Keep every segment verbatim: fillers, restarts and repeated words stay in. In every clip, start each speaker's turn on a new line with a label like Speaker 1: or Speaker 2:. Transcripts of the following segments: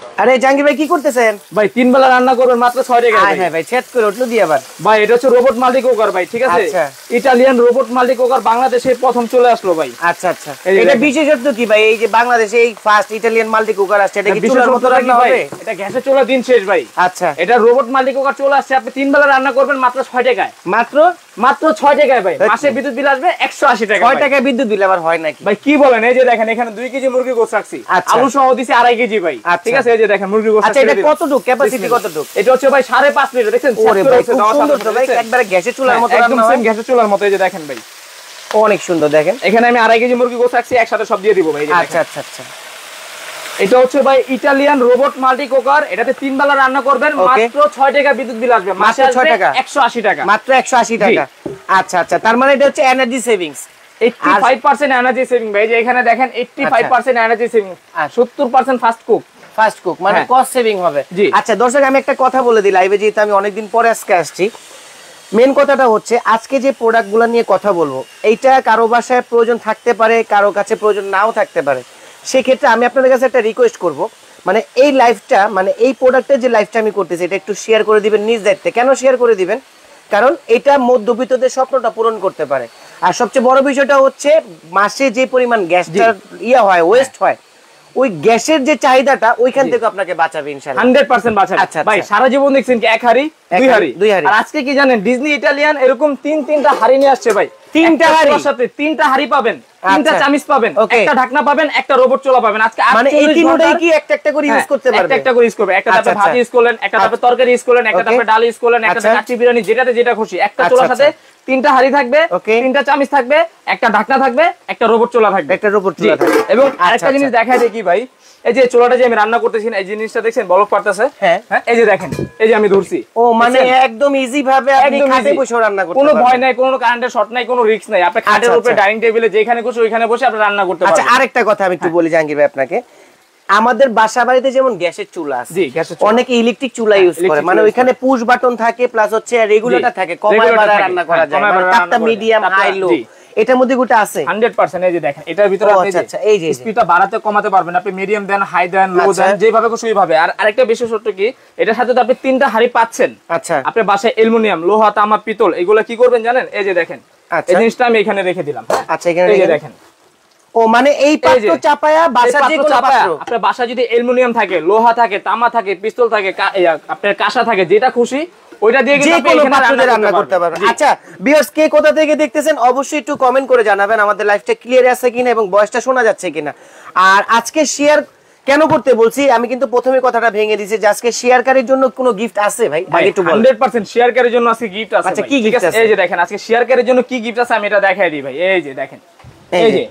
Speaker 1: আরে জাহাঙ্গীর ভাই কি করতেছেন?
Speaker 2: ভাই তিন বেলা রান্না করবেন মাত্র ছয় টাকা।
Speaker 1: হ্যাঁ ভাই সেট করে উঠলো দিয়ে আবার।
Speaker 2: ভাই এটা হচ্ছে রোবট মাল্টি কুকার ভাই, ঠিক আছে?
Speaker 1: আচ্ছা।
Speaker 2: ইটালিয়ান রোবট মাল্টি কুকার বাংলাদেশে প্রথম চলে আসলো ভাই।
Speaker 1: আচ্ছা আচ্ছা। এটা বিশেষত্ব কি ভাই? এই যে বাংলাদেশে এই ফার্স্ট ইটালিয়ান মাল্টি কুকার আসছে, এটা কি চুলার মতো রান্না হবে?
Speaker 2: এটা গ্যাসে চলা দিন শেষ ভাই।
Speaker 1: আচ্ছা।
Speaker 2: এটা রোবট মাল্টি কুকার চলে আসছে, আপনি তিন বেলা রান্না করবেন মাত্র ছয় টাকায়।
Speaker 1: মাত্র
Speaker 2: মাত্র ছয় টাকায় ভাই। মাসে বিদ্যুৎ বিল আসবে একশো আশি টাকা।
Speaker 1: ছয় টাকায় বিদ্যুৎ বিল আবার হয় নাকি?
Speaker 2: ভাই কি বলেন, এই যে দেখেন এখানে দুই কেজি মুরগি গোশত রাখছি, আলু সহ দিছি আড়াই কেজি ভাই, ঠিক আছে? এই যে দেখেন মুরগি গোশত।
Speaker 1: আচ্ছা এটা কতটুকু ক্যাপাসিটি কতটুকু?
Speaker 2: এটা হচ্ছে ভাই সাড়ে পাঁচ লিটার। দেখেন
Speaker 1: ওরে ভাই খুব সুন্দর তো ভাই, একবারে গ্যাসের চুলার মতো রান্না হয়।
Speaker 2: একদম সেম গ্যাসের চুলার মতো। এই যে দেখেন ভাই
Speaker 1: অনেক সুন্দর। দেখেন
Speaker 2: এখানে আমি আড়াই কেজি মুরগি গোশত রাখছি, একসাথে সব দিয়ে দিব ভাই।
Speaker 1: আচ্ছা আচ্ছা আচ্ছা।
Speaker 2: এটা হচ্ছে ভাই ইটালিয়ান রোবট মাল্টি কুকার। এটাতে তিন বেলা রান্না করবেন, মাত্র ছয় টাকা বিদ্যুৎ বিল আসবে। মাসে ছয় টাকা একশো আশি টাকা,
Speaker 1: মাত্র একশো আশি টাকা। আচ্ছা আচ্ছা, তার মানে এটা হচ্ছে এনার্জি সেভিংস
Speaker 2: পঁচাশি পার্সেন্ট এনার্জি সেভিং ভাই। যে এখানে দেখেন পঁচাশি পার্সেন্ট এনার্জি সেভিং, সত্তর percent fast cook.
Speaker 1: Fast cook মানে কস্ট সেভিং হবে। আচ্ছা দর্শক আমি একটা কথা বলে দিই লাইভে, যেহেতু আমি অনেকদিন পরে আজকে আসছি। মেন কথাটা হচ্ছে আজকে যে প্রোডাক্টগুলো নিয়ে কথা বলবো, এইটা কারো বাসায় প্রয়োজন থাকতে পারে, কারো কাছে প্রয়োজন নাও থাকতে পারে। সেক্ষেত্রে আমি আপনাদের কাছে একটা রিকোয়েস্ট করব, মানে এই লাইভটা মানে এই প্রোডাক্টের যে লাইভটা আমি করতেছি এটা একটু শেয়ার করে দিবেন নিজ দায়িত্বে। কেন শেয়ার করে দিবেন? কারণ এটা মধ্যবিত্তদের স্বপ্নটা পূরণ করতে পারে। আর সবচেয়ে বড় বিষয়টা হচ্ছে মাসে যে পরিমাণ গ্যাসটা ইয়া হয়, ওয়েস্ট হয়, ওই গ্যাসের যে চাহিদাটা ওইখান থেকে আপনাকে বাঁচাবে ইনশাআল্লাহ।
Speaker 2: একশো পার্সেন্ট বাঁচাবে।
Speaker 1: আচ্ছা
Speaker 2: ভাই সারা জীবন দেখছেন কি এক হাড়ি দুই হাড়ি দুই হাড়ি। আর আজকে কি জানেন, ডিজনি ইটালিয়ান এরকম তিন তিনটা হাড়ি নিয়ে আসছে ভাই। তিনটা হাড়ির সাথে তিনটা হাড়ি পাবেন, তিনটা চামিচ পাবেন, একটা ঢাকনা পাবেন, একটা রোবট চুলা পাবেন। আজকে
Speaker 1: মানে এই তিনটাই কি একটা একটা করে ইউজ করতে পারবেন?
Speaker 2: একটা একটা করে ইউজ করবে। একটা তারপরে ভাজি ইউজ করলেন, একটা তারপরে তরকারি ইউজ করলেন, একটা তারপরে ডাল ইউজ করলেন, একটা কাচ্চি বিরিয়ানি, যেটাতে যেটা খুশি। একটা চুলার সাথে তিনটা হাড়ি থাকবে, তিনটা চামিচ থাকবে, একটা ঢাকনা থাকবে, একটা রোবট চুলা থাকবে,
Speaker 1: একটা রোবট চুলা থাকবে।
Speaker 2: এবং আরেকটা জিনিস দেখায় দেখি ভাই, এই যে চুলাটা যে আমি রান্না করতেছি, এই জিনিসটা দেখছেন বলক পারতেছে। হ্যাঁ হ্যাঁ, এই যে দেখেন, এই যে আমি ধরছি।
Speaker 1: ও মানে একদম ইজি ভাবে আপনি খাটে বসে রান্না করতে
Speaker 2: পারবেন, কোনো ভয় নাই, কোনো কারেন্টের শর্ট নাই, কোনো রিস্ক নাই। আপনি খাটের উপরে ডাইনিং টেবিলে যেখানে বসে ওইখানে বসে আপনি রান্না করতে পারবেন।
Speaker 1: আচ্ছা আরেকটা কথা আমি একটু বলি জাহাঙ্গীর ভাই আপনাকে, আমাদের বাসা বাড়িতে যেমন গ্যাসের চুলা আছে, জি গ্যাসের চুলা, অনেকে ইলেকট্রিক চুলা ইউজ করে, মানে ওইখানে পুশ বাটন থাকে প্লাস হচ্ছে রেগুলেটর থাকে, কমায় বাড়ায় রান্না করা যায়, মানে তাপটা মিডিয়াম হাই লো এটার মধ্যে গোটা আছে
Speaker 2: একশো পার্সেন্ট। এই যে দেখেন এটার ভিতরে আপনি এই যে স্পিডটা বাড়াতে কমাতে পারবেন, আপনি মিডিয়াম দেন, হাই দেন, লো দেন, যেভাবে খুশি ওইভাবে। আর আরেকটা বিশেষত্ব কি, এটার সাথে তো আপনি তিনটা হাড়ি পাচ্ছেন।
Speaker 1: আচ্ছা
Speaker 2: আপনি বাসায় অ্যালুমিনিয়াম, লোহা, তামা, পিতল এগুলা কি করবেন জানেন? এই যে দেখেন এই জিনিসটা আমি এখানে রেখে দিলাম।
Speaker 1: আচ্ছা এখানে
Speaker 2: এই যে দেখেন,
Speaker 1: ও মানে এই পাত্র চাপায়া বাসা যে কোনো পাত্র,
Speaker 2: আপনার বাসা যদি অ্যালুমিনিয়াম থাকে, লোহা থাকে, তামা থাকে, পিস্তল থাকে, আপনার কাঁসা থাকে, যেটা খুশি ওইটা দিয়ে কিন্তু আপনি এখানে রান্না করতে পারবেন।
Speaker 1: আচ্ছা ভিউয়ার্স কে কোথা থেকে দেখতেছেন অবশ্যই একটু কমেন্ট করে জানাবেন আমাদের লাইভটা ক্লিয়ার আছে কিনা এবং ভয়েসটা শোনা যাচ্ছে কিনা। আর আজকে শেয়ার কেন করতে বলছি, আমি কিন্তু প্রথমে কথাটা ভেঙে দিয়েছি যে আজকে শেয়ারকারীর জন্য কোনো গিফট আছে ভাই? আগে একটু বলেন।
Speaker 2: একশো পার্সেন্ট শেয়ারকারীর জন্য আজকে গিফট আছে।
Speaker 1: আচ্ছা কি গিফট আছে?
Speaker 2: এই যে দেখেন আজকে শেয়ারকারীর জন্য কি গিফট আছে আমি এটা দেখাই দিই ভাই। এই যে দেখেন, এই যে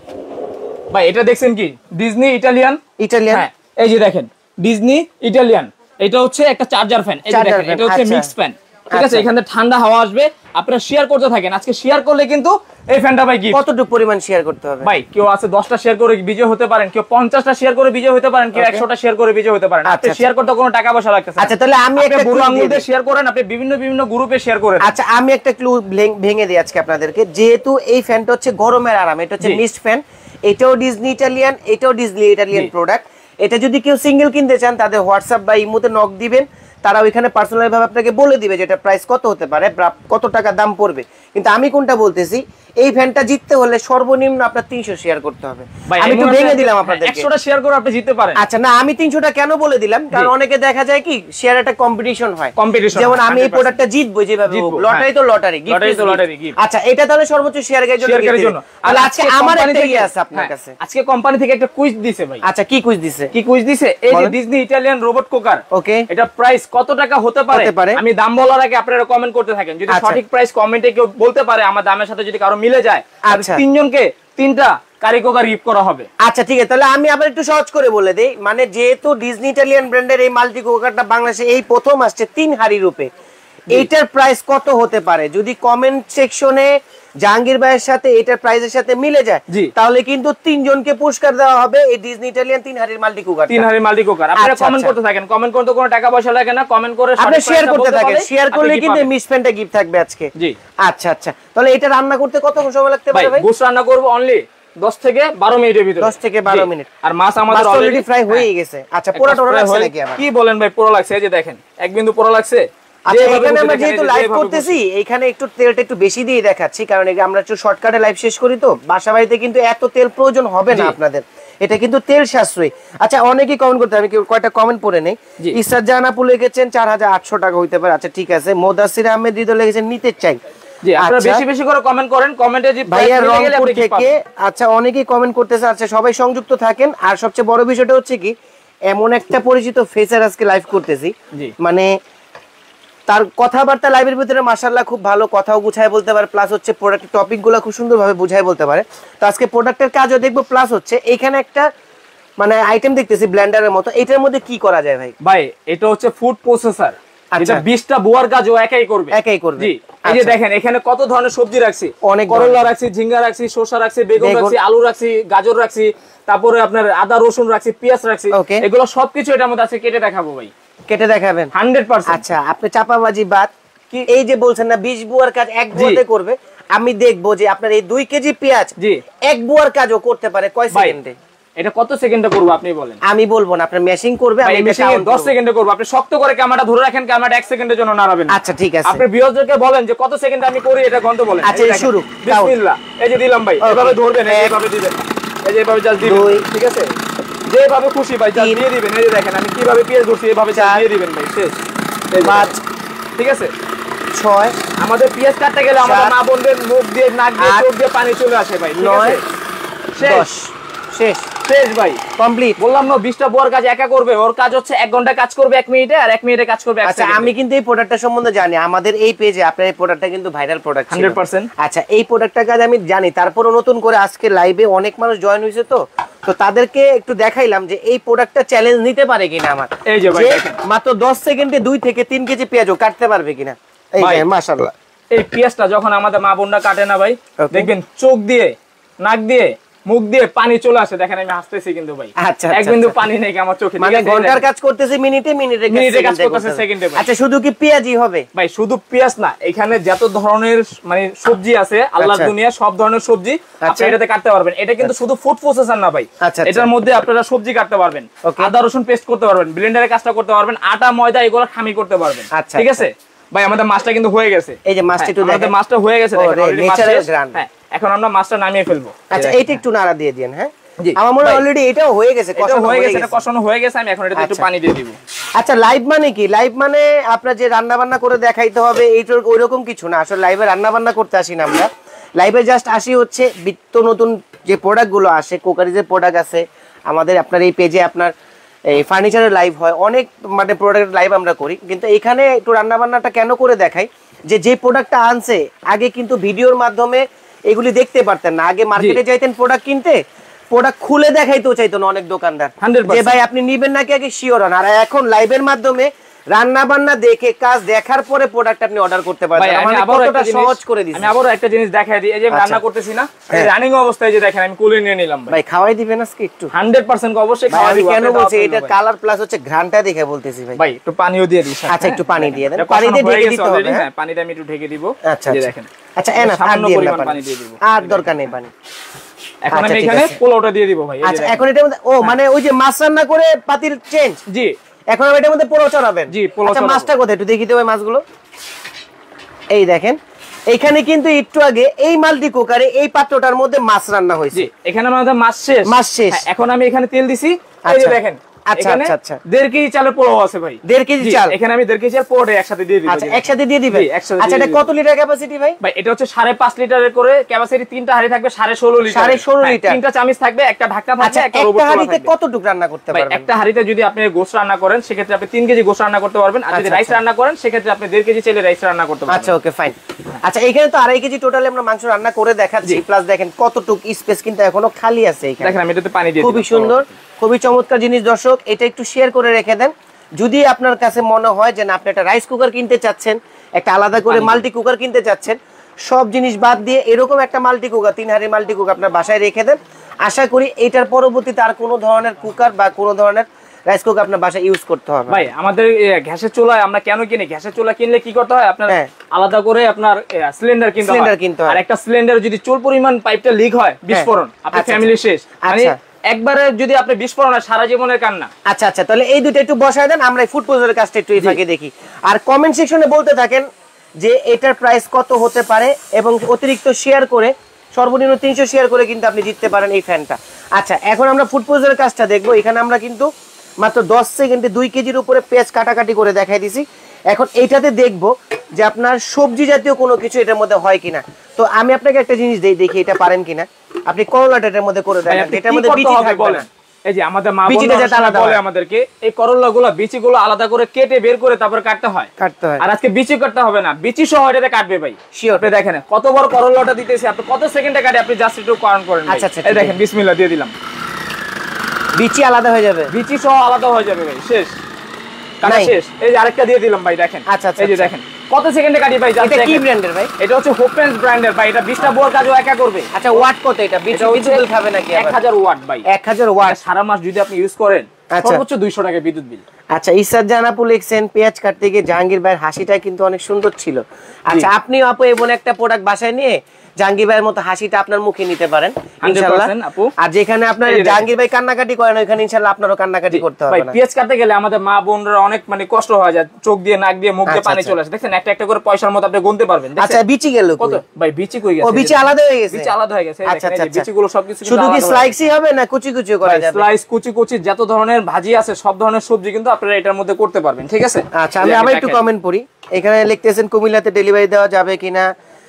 Speaker 2: ভাই এটা দেখছেন কি, ডিজনি ইটালিয়ান
Speaker 1: ইটালিয়ান,
Speaker 2: এই যে দেখেন ডিজনি ইটালিয়ান, এটা হচ্ছে একটা চার্জার ফ্যান। এই যে দেখেন এটা হচ্ছে মিক্স ফ্যান, ঠিক আছে? এখানে ঠান্ডা হাওয়া আসবে, আপনারা শেয়ার করতে থাকেন। আজকে শেয়ার করলে কিন্তু এই ফ্যানটা ভাই গিফট।
Speaker 1: কতটুকু পরিমাণ শেয়ার করতে হবে
Speaker 2: ভাই? কেউ আছে দশটা শেয়ার করে বিজয় হতে পারেন, কেউ পঞ্চাশটা শেয়ার করে বিজয় হতে পারেন, কেউ একশোটা শেয়ার করে বিজয় হতে পারেন। আপনি শেয়ার করতে কোনো টাকা পয়সা লাগতেছে না।
Speaker 1: আচ্ছা তাহলে আমি একটা
Speaker 2: গ্রুপ আঙ্গুলে শেয়ার করেন, আপনি বিভিন্ন বিভিন্ন গ্রুপে শেয়ার করেন।
Speaker 1: আচ্ছা আমি একটা ক্লু ভেঙে দিই আজকে আপনাদেরকে, যেহেতু এই ফ্যানটা হচ্ছে গরমের আরাম, এটা হচ্ছে মিস্ট ফ্যান, এটাও ডিজনি ইটালিয়ান, এটাও ডিজনি ইটালিয়ান প্রোডাক্ট। এটা যদি কেউ সিঙ্গেল কিনতে চান তাদের হোয়াটসঅ্যাপ বা ইমোতে নক দিবেন, তারা ওইখানে পার্সোনাল ভাবে আপনাকে বলে দিবে যে এটা প্রাইস কত হতে পারে, কত টাকা দাম পড়বে। কিন্তু আমি কোনটা বলতেছি, এই ফ্যানটা জিততে হলে সর্বনিম্ন আপনার তিনশো শেয়ার করতে হবে। আমি একটু ভেঙে দিলাম আপনাদেরকে,
Speaker 2: একশোটা শেয়ার করে আপনি জিততে পারেন।
Speaker 1: আচ্ছা না আমি তিনশোটা কেন বলে দিলাম, কারণ অনেকে দেখা যায় কি শেয়ার একটা কম্পিটিশন হয়, যেমন আমি এই প্রোডাক্টটা জিতবো যেভাবে, লটারি তো লটারি, লটারি তো লটারি। আচ্ছা এটা তাহলে সর্বোচ্চ শেয়ারের জন্য। আর আজকে আমার একটা ইয়ে আছে আপনার কাছে,
Speaker 2: আজকে কোম্পানি থেকে একটা কুইজ দিছে ভাই।
Speaker 1: আচ্ছা কি কুইজ দিছে?
Speaker 2: কি কুইজ দিছে? এই যে Disney Italian robot cooker, okay, এটা প্রাইস কত টাকা হতে পারে আমি দাম বলার আগে আপনারা কমেন্ট করতে থাকেন। যদি সঠিক প্রাইস কমেন্টে কেউ বলতে পারে আমার দামের সাথে যদি কারো মিলে যায়, আর তিনজনকে তিনটা কারিকুকার গিফট করা হবে।
Speaker 1: আচ্ছা ঠিক আছে, তাহলে আমি আবার একটু সহজ করে বলে দেই। মানে যেহেতু ডিজনি ইটালিয়ান ব্র্যান্ডের এই মাল্টি কুকারটা বাংলাদেশে এই প্রথম আসছে তিন হাড়ি রূপে, এইটার প্রাইস কত হতে পারে যদি কমেন্ট সেকশনে জাহাঙ্গীর ভাইয়ের সাথে এটার প্রাইসের সাথে মিলে যায়, তাহলে কিন্তু তিনজনকে পুরস্কার দেওয়া হবে এই ডিজনি ইটালিয়ান তিন হাড়ির মাল্টি কুকার।
Speaker 2: তিন হাড়ির মাল্টি কুকার আপনারা কমেন্ট করতে থাকেন, কমেন্ট করতে কোনো টাকা পয়সা লাগে না, কমেন্ট করে
Speaker 1: আপনি শেয়ার করতে থাকেন, শেয়ার করলে কিন্তু মিস ফ্যানটা গিফট থাকবে আজকে। জি আচ্ছা আচ্ছা, তাহলে এটা রান্না করতে কত সময় লাগতে পারে ভাই?
Speaker 2: গোশ রান্না করব অনলি দশ থেকে বারো মিনিটের ভিতরে।
Speaker 1: দশ থেকে বারো মিনিট।
Speaker 2: আর মাছ আমাদের
Speaker 1: অলরেডি ফ্রাই হয়ে গেছে। আচ্ছা পোড়া টোড়া লাগছে নাকি আবার?
Speaker 2: কি বলেন ভাই, পোড়া লাগছে, এই যে দেখেন এক বিন্দু পোড়া লাগছে।
Speaker 1: আচ্ছা এখানে আমরা যেহেতু লাইভ করতেছি এখানে একটু তেলটা একটু বেশি দিয়ে দেখাচ্ছি, কারণ আমরা একটু শর্টকাটে লাইভ শেষ করি তো, বাসা বাড়িতে কিন্তু এত তেল প্রয়োজন হবে না আপনাদের, এটা কিন্তু তেল সাশ্রয়ী। আচ্ছা অনেকেই কমেন্ট করতে, আমি কয়টা কমেন্ট পড়ে নেই। ইসরাত জাহান আপু লিখেছেন চার হাজার আটশো টাকা হইতে পারে। আচ্ছা ঠিক আছে। মোদাসির আহমেদ হৃদয় লিখেছেন নিতে চাই।
Speaker 2: জি আপনারা বেশি বেশি করে কমেন্ট করেন কমেন্টে, যে
Speaker 1: ভাইয়া রংপুর থেকে। আচ্ছা অনেকেই কমেন্ট করতেছে। আচ্ছা সবাই সংযুক্ত থাকেন। আর সবচেয়ে বড় বিষয়টা হচ্ছে কি, এমন একটা পরিচিত ফেসার আজকে লাইভ করতেছি, মানে তার কথাবার্তা লাইভের ভিতরে মাশাআল্লাহ খুব ভালো, কথাও গুছায় বলতে পারে, প্লাস হচ্ছে প্রোডাক্টের টপিকগুলো খুব সুন্দরভাবে বুঝায় বলতে পারে। তো আজকে প্রোডাক্টের কাজও দেখবো, প্লাস হচ্ছে এখানে একটা মানে আইটেম দেখতেছি ব্লেন্ডারের মতো, এটার মধ্যে কি করা যায় ভাই?
Speaker 2: ভাই এটা হচ্ছে ফুড প্রসেসর, এটা বিশটা বুয়ার কাজ ও একাই করবে।
Speaker 1: একাই করবে।
Speaker 2: জি এই যে দেখেন এখানে কত ধরনের সবজি রাখছি, অনেক করলা রাখছি, ঝিঙ্গা রাখছি, শসা রাখছি, বেগুন রাখছি, আলু রাখছি, গাজর রাখছি, তারপরে আপনার আদা রসুন রাখছি, পেঁয়াজ রাখছি, এগুলো সবকিছু এটার মধ্যে আছে। কেটে দেখাবো ভাই।
Speaker 1: কেটে দেখাবেন
Speaker 2: হান্ড্রেড পার্সেন্ট।
Speaker 1: আচ্ছা আপনি চাপাবাজি বাদ কি এই যে বলছেন না বিশ বুয়ার কাজ এক বুয়াতে করবে, আমি দেখবো যে আপনার এই দুই কেজি পেঁয়াজ জি এক বুয়ার কাজও করতে পারে কয় সেকেন্ডে?
Speaker 2: এটা কত সেকেন্ডে করব আপনি বলেন?
Speaker 1: আমি বলবো না, আপনার মেশিং করবে, আমি
Speaker 2: মেশিং দশ সেকেন্ডে করব। আপনি শক্ত করে ক্যামেরাটা ধরে রাখেন, ক্যামেরাটা এক সেকেন্ডের জন্য নাড়াবেন।
Speaker 1: আচ্ছা ঠিক আছে।
Speaker 2: আপনি ভিউয়ারদেরকে বলেন যে কত সেকেন্ডে আমি করি এটা গন্ত বলেন।
Speaker 1: আচ্ছা শুরু
Speaker 2: বিসমিল্লাহ। এই যে দিলাম ভাই, এভাবে ধরবেন, এইভাবে দিবেন, এই যে এভাবে জাস্ট দিবেন, ঠিক আছে? যেভাবে খুশি ভাই জাস্ট দিয়ে দিবেন। এই যে দেখেন আমি কিভাবে পেঁয়াজ ধরছি, এভাবে জাস্ট দিয়ে দিবেন ভাই। শেষ।
Speaker 1: পাঁচ,
Speaker 2: ঠিক আছে?
Speaker 1: ছয়।
Speaker 2: আমাদের পেঁয়াজ কাটতে গেলে আমাদের মা বোনদের মুখ দিয়ে নাক দিয়ে চোখ দিয়ে পানি চলে আসে ভাই।
Speaker 1: নয়, শেষ শেষ
Speaker 2: শেষ ভাই,
Speaker 1: কমপ্লিট।
Speaker 2: বললাম না বিশটা বড় কাজ একা করবে, ওর কাজ হচ্ছে এক ঘন্টা কাজ করবে এক মিনিটে, আর এক মিনিটে কাজ করবে এক সেকেন্ডে।
Speaker 1: আচ্ছা আমি কিন্তু এই প্রোডাক্টটা সম্বন্ধে জানি, আমাদের এই পেজে আপনার এই প্রোডাক্টটা কিন্তু ভাইরাল প্রোডাক্ট ছিল
Speaker 2: হান্ড্রেড পার্সেন্ট।
Speaker 1: আচ্ছা এই প্রোডাক্টটার কাজ আমি জানি, তারপরও নতুন করে আজকে লাইভে অনেক মানুষ জয়েন হয়েছে, তো তো তাদেরকে একটু দেখাইলাম যে এই প্রোডাক্টটা চ্যালেঞ্জ নিতে পারে কিনা আমার,
Speaker 2: এই যে ভাই
Speaker 1: মাত্র দশ সেকেন্ডে দুই থেকে তিন কেজি পেঁয়াজও কাটতে পারবে কিনা। এই যে মাশাআল্লাহ
Speaker 2: এই পেঁয়াজটা যখন আমাদের মা বোনরা কাটে না ভাই, দেখবেন চোখ দিয়ে নাক দিয়ে মুখ দিয়ে পানি চলে আসে। দেখেন আমি হাসতেছি কিন্তু ভাই,
Speaker 1: আচ্ছা
Speaker 2: এক বিন্দু পানি নেই আমার চোখে।
Speaker 1: মানে ঘন্টার কাজ করতেছে মিনিটে, মিনিটে
Speaker 2: মিনিটে কাজ করতেছে সেকেন্ডে।
Speaker 1: আচ্ছা শুধু কি পেঁয়াজই হবে
Speaker 2: ভাই? শুধু পেঁয়াজ না, এখানে যত ধরনের মানে সবজি আছে আল্লাহর দুনিয়া, সব ধরনের সবজি আপনি এটাতে কাটতে পারবেন। এটা কিন্তু শুধু ফুড প্রসেসর না ভাই, এটার মধ্যে আপনারা সবজি কাটতে পারবেন, আদা রসুন পেস্ট করতে পারবেন, ব্লেন্ডারে কাজটা করতে পারবেন, আটা ময়দা এগুলো খামি করতে পারবেন। ঠিক আছে ভাই? আমাদের মাছটা কিন্তু হয়ে গেছে।
Speaker 1: এই যে মাছটা একটু
Speaker 2: দেখেন, মাছটা হয়ে গেছে দেখেন। হ্যাঁ এখন আমরা মাছটা নামিয়ে ফেলবো।
Speaker 1: আচ্ছা এইটা একটু নাড়া দিয়ে দেন। হ্যাঁ আমার মনে হয় অলরেডি এটাও হয়ে গেছে,
Speaker 2: কষানো হয়ে গেছে, এটা কষানো হয়ে গেছে। আমি এখন এটাতে একটু পানি দিয়ে দিব।
Speaker 1: আচ্ছা লাইভ মানে কি? লাইভ মানে আপনার যে রান্না বান্না করে দেখাইতে হবে এইটার ওইরকম কিছু না। আসলে লাইভে রান্না বান্না করতে আসি না আমরা, লাইভে জাস্ট আসি হচ্ছে নিত্য নতুন যে প্রোডাক্টগুলো আসে, কোকারিজের প্রোডাক্ট আছে আমাদের, আপনার এই পেজে আপনার এই ফার্নিচারের লাইভ হয়, অনেক মানে প্রোডাক্টের লাইভ আমরা করি। কিন্তু এখানে একটু রান্না বান্নাটা কেন করে দেখাই, যে যে প্রোডাক্টটা আনছে আগে কিন্তু ভিডিওর মাধ্যমে এগুলি দেখতে পারতেন না, আগে মার্কেটে যাইতেন প্রোডাক্ট কিনতে, প্রোডাক্ট খুলে দেখাইতেও চাইতো না অনেক দোকানদার, যে ভাই আপনি নিবেন নাকি আগে শিওর হন। আর এখন লাইভের মাধ্যমে রান্না বান্না দেখে কাজ দেখার পরে প্রোডাক্ট আপনি অর্ডার করতে পারবেন। মানে কতটা সহজ করে দিয়েছি।
Speaker 2: আমি আবারো একটা জিনিস দেখাই দিই, এই যে রান্না করতেছি না, এই রানিং অবস্থায় যে দেখেন আমি কুলে নিয়ে নিলাম ভাই।
Speaker 1: ভাই খাওয়াই দিবেন আজকে একটু?
Speaker 2: হান্ড্রেড পার্সেন্ট অবশ্যই খাওয়াই দিব।
Speaker 1: কেন বলছি এটা কালার প্লাস হচ্ছে ঘ্রাণটা দেখে বলতেছি ভাই।
Speaker 2: ভাই একটু পানিও দিয়ে দিই।
Speaker 1: আচ্ছা একটু পানি দিয়ে দেন, পানি দিয়ে ঢেকে দিতে হবে।
Speaker 2: হ্যাঁ পানিটা আমি একটু ঢেকে দিব।
Speaker 1: আচ্ছা
Speaker 2: এই দেখেন।
Speaker 1: আচ্ছা এনা সামান্য পরিমাণ পানি দিয়ে দিব, আর দরকার নেই পানি।
Speaker 2: এখন আমি এখানে পোলাওটা দিয়ে দিব ভাই।
Speaker 1: আচ্ছা এখন এটার মধ্যে ও মানে ওই যে মাছ রান্না করে পাতিল চেঞ্জ।
Speaker 2: জি
Speaker 1: এখন আমি এটার মধ্যে পোলাও চড়াবেন।
Speaker 2: জি পোলাও।
Speaker 1: আচ্ছা মাছটা কোথায় একটু দেখিতে হবে মাছগুলো। এই দেখেন এইখানে কিন্তু একটু আগে এই মাল্টি কুকারে এই পাত্রটার মধ্যে মাছ রান্না হয়েছে।
Speaker 2: এখানে আমাদের মাছ শেষ,
Speaker 1: মাছ শেষ।
Speaker 2: এখন আমি এখানে তেল দিছি, এই যে দেখেন।
Speaker 1: আচ্ছা আচ্ছা আচ্ছা
Speaker 2: দেড় কেজি চালের পোলাও আছে ভাই।
Speaker 1: দেড় কেজি চাল
Speaker 2: এখানে আমি দেড় কেজি চাল পুরোটা একসাথে দিয়ে দিব।
Speaker 1: আচ্ছা একসাথে দিয়ে দিবেন। আচ্ছা এটা কত লিটার ক্যাপাসিটি ভাই?
Speaker 2: ভাই এটা হচ্ছে সাড়ে পাঁচ লিটারের করে ক্যাপাসিটি, তিনটা হাঁড়ি থাকবে সাড়ে ষোলো লিটার।
Speaker 1: সাড়ে ষোলো লিটার,
Speaker 2: তিনটা চামিচ থাকবে, একটা ঢাকনা থাকবে, একটা রোবট
Speaker 1: একটা হাঁড়িতে কতটুকু রান্না করতে পারবেন?
Speaker 2: একটা হাঁড়িতে যদি আপনি গোশত রান্না করেন সেক্ষেত্রে আপনি তিন কেজি গোশত রান্না করতে পারবেন, আর যদি রাইস রান্না করেন সেক্ষেত্রে আপনি দেড় কেজি চাইলে রাইস রান্না করতে পারবেন।
Speaker 1: আচ্ছা ওকে ফাইন। আচ্ছা এখানে তো আড়াই কেজি টোটালি আমরা মাংস রান্না করে দেখাচ্ছি, প্লাস দেখেন কতটুকু স্পেস কিন্তু এখনো খালি আছে এখানে।
Speaker 2: দেখেন আমি এটাতে পানি দিয়ে দিই।
Speaker 1: খুবই সুন্দর, খুবই চমৎকার জিনিস। দর্শক এটা একটু শেয়ার করে রেখে দেন। যদি আপনার কাছে মনে হয় যে না আপনি একটা রাইস কুকার কিনতে চাচ্ছেন, একটা আলাদা করে মাল্টি কুকার কিনতে চাচ্ছেন, সব জিনিস বাদ দিয়ে এরকম একটা মাল্টি কুকার, তিন হাঁড়ির মাল্টি কুকার আপনার বাসায় রেখে দেন। আশা করি এটার পরবর্তীতে আর কোনো ধরনের কুকার বা কোনো ধরনের রাইস কুকার আপনার বাসায় ইউজ করতে হবে।
Speaker 2: ভাই আমাদের গ্যাসের চুলায় আমরা কেন কিনি, গ্যাসের চুলা কিনলে কি করতে হয় আপনার আলাদা করে আপনার সিলিন্ডার কিনতে হয়, আর একটা সিলিন্ডার যদি চুল পরিমাণ পাইপটা লিক হয় বিস্ফোরণ, আপনার ফ্যামিলি শেষ। মানে একবারে যদি আপনি বিস্ফোরণ হয় সারা জীবনের কান্না।
Speaker 1: আচ্ছা আচ্ছা, তাহলে এই দুটো একটু বসায় দেন, আমরা ফুড প্রসেসরের কাজটা একটু এই ফাঁকে দেখি। আর কমেন্ট সেকশনে বলতে থাকেন যে এটার প্রাইস কত হতে পারে, এবং অতিরিক্ত শেয়ার করে সর্বনিম্ন তিনশো শেয়ার করে কিন্তু আপনি জিততে পারেন এই ফ্যানটা। আচ্ছা, এখন আমরা ফুড প্রসেসরের কাজটা দেখবো। এখানে আমরা কিন্তু মাত্র দশ সেকেন্ডে দুই কেজির উপরে পেঁয়াজ কাটাকাটি করে দেখাই দিছি। এখন এইটাতে দেখবো যে আপনার সবজি জাতীয় কোনো কিছু এটার মধ্যে হয় কিনা। তো আমি আপনাকে একটা জিনিস দেই, দেখি এটা পারেন কিনা। আপনি করলাটা এটার মধ্যে করে দেখেন, এটার মধ্যে বিচি থাকবে না।
Speaker 2: এই যে আমাদের মা বোনরা বলে আমাদেরকে এই করলাগুলো বিচিগুলো আলাদা করে কেটে বের করে তারপর কাটতে হয়
Speaker 1: কাটতে হয়।
Speaker 2: আর আজকে বিচি কাটতে হবে না, বিচি সহ এটাতে কাটবে ভাই।
Speaker 1: শিওর।
Speaker 2: আপনি দেখেন কত বড় করলাটা দিতেছি, আপনি কত সেকেন্ডে কাটে আপনি জাস্ট একটু কাউন্ট করেন।
Speaker 1: আচ্ছা আচ্ছা,
Speaker 2: এই দেখেন বিসমিল্লাহ দিয়ে দিলাম,
Speaker 1: বিচি আলাদা হয়ে যাবে,
Speaker 2: বিচি সহ আলাদা হয়ে যাবে ভাই, শেষ কাটা শেষ। এই যে আরেকটা দিয়ে দিলাম ভাই, দেখেন।
Speaker 1: আচ্ছা আচ্ছা,
Speaker 2: এই যে দেখেন কত সেকেন্ডে কাটি ভাই।
Speaker 1: এটা কি ব্র্যান্ডের ভাই?
Speaker 2: এটা হচ্ছে হোপেন্স ব্র্যান্ডের ভাই, এটা বিশটা বোর কাজও একা করবে।
Speaker 1: আচ্ছা, ওয়াট কত এটা? বিচি বিদ্যুৎ খাবে নাকি?
Speaker 2: এক হাজার ওয়াট ভাই,
Speaker 1: এক হাজার ওয়াট
Speaker 2: সারা মাস যদি আপনি ইউজ করেন সর্বোচ্চ দুইশো টাকা বিদ্যুৎ বিল।
Speaker 1: আচ্ছা, ইসাদ জানাপু লিখছেন পেঁয়াজ কাটতে গিয়ে জাহাঙ্গীর ভাইয়ের হাসিটা কিন্তু অনেক সুন্দর ছিল। আচ্ছা, আপনি আপু এমন একটা প্রোডাক্ট বাসায় নিয়ে জাহাঙ্গীর ভাইয়ের মতো হাসিটা আপনার মুখে নিতে পারেন ইনশাআল্লাহ। আর যেখানে আপনার জাহাঙ্গীর ভাই কান্নাকাটি করেন ওখানে ইনশাআল্লাহ আপনারও কান্নাকাটি করতে হবে
Speaker 2: না। ভাই পেঁয়াজ কাটতে গেলে আমাদের মা বোনরা অনেক মানে কষ্ট হয়ে যায়, চোখ দিয়ে নাক দিয়ে মুখ দিয়ে পানি চলে আসে। দেখেন একটা একটা করে পয়সার মতো আপনি গুনতে পারবেন।
Speaker 1: আচ্ছা, বিচি গেল
Speaker 2: কত ভাই? বিচি কই গেছে?
Speaker 1: ও বিচি আলাদা হয়ে গেছে,
Speaker 2: বিচি আলাদা হয়ে গেছে।
Speaker 1: আচ্ছা আচ্ছা,
Speaker 2: বিচিগুলো সবকিছু
Speaker 1: শুধু কি স্লাইসই হবে না কুচি কুচি করা যাবে?
Speaker 2: স্লাইস কুচি কুচি যত ধরনের ভাজি আছে সব ধরনের সবজি কিন্তু আপনারা এটার মধ্যে করতে পারবেন, ঠিক আছে?
Speaker 1: আচ্ছা, আমি আবার একটু কমেন্ট পড়ি। এখানে লিখতেছেন কুমিল্লাতে ডেলিভারি দেওয়া যাবে কিনা।